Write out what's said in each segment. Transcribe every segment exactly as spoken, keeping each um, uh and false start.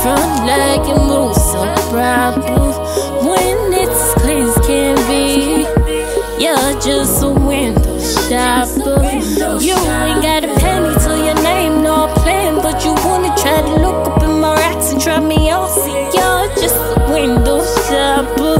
Front like you move so proud, when it's clear as can be. You're just a window shopper. You ain't got a penny to your name, no plan, but you wanna try to look up in my racks and try me on. See, you're just a window shopper.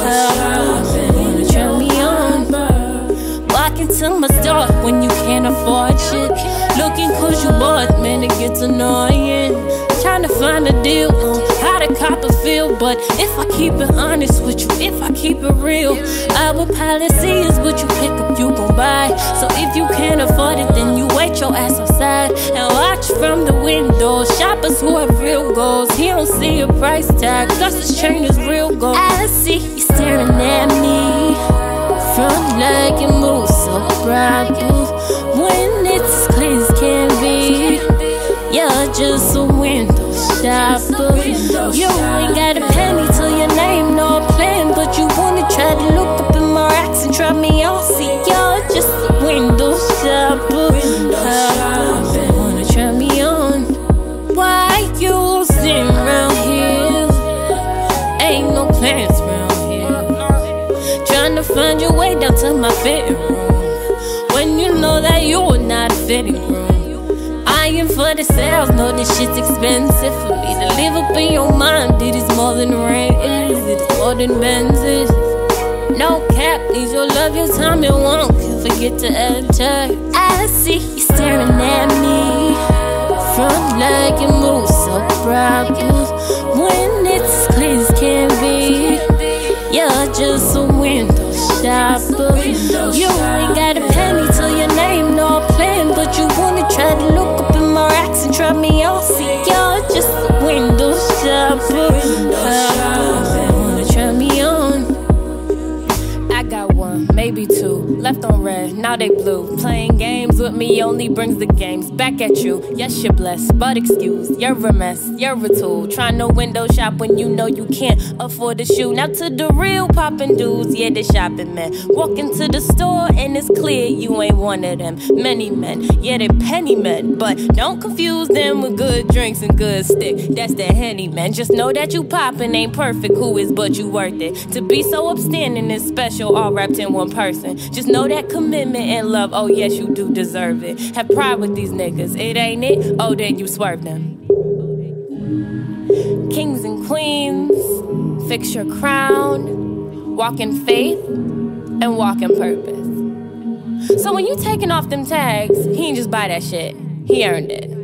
Wanna try me on? Walking to my store when you can't afford shit. Looking cause you bored, man, it gets annoying. Trying to find a deal on how to cop a feel, but if I keep it honest with you, if I keep it real, our policy is what you pick up, you gon' buy. So if you can't afford it, then you wait your ass outside and watch from the window. Shoppers who have real goals, he don't see a price tag, cause this chain is real gold. I see you staring at me, front like you move so proud, when it's clear as can be. You're just a window shopper. You ain't got a penny to your name, no plan, but you wanna try to look up in my racks and try me on. See, you're just a window shopper. Uh, wanna try me on? Why you sitting around here? Ain't no plans around here. Trying to find your way down to my fitting room, when you know that you are not a fitting room. Eyeing for the sales, know this shit's expensive for me to live up in your mind. It is more than rent, it is more than Benzes. No cap, needs your love, your time, and won't forget to enter. I see you staring at me, front like you move so proud, when it's clear as can be. You're just a window shopper. You ain't got a penny to your name, no plan, but you wanna try to look up in my racks and try me on. See, you're just a window shopper. Uh, wanna try me on? I got one, maybe two, left on red, now they blue. Playing games with me only brings the games back at you. Yes, you're blessed, but excuse, you're a mess, you're a tool. Trying to window shop when you know you can't afford a shoe. Now to the real poppin' dudes, yeah, they shopping men. Walk into the store and it's clear you ain't one of them. Many men, yeah, they penny men, but don't confuse them with good drinks and good stick. That's the Henny man. Just know that you poppin' ain't perfect, who is, but you worth it. To be so upstanding is special, all wrapped in one person. Just know that commitment and love, oh yes, you do deserve it. Have pride with these niggas, it ain't it? Oh, then you swerve them. Kings and queens, fix your crown, walk in faith and walk in purpose. So when you taking off them tags, he ain't just buy that shit, he earned it.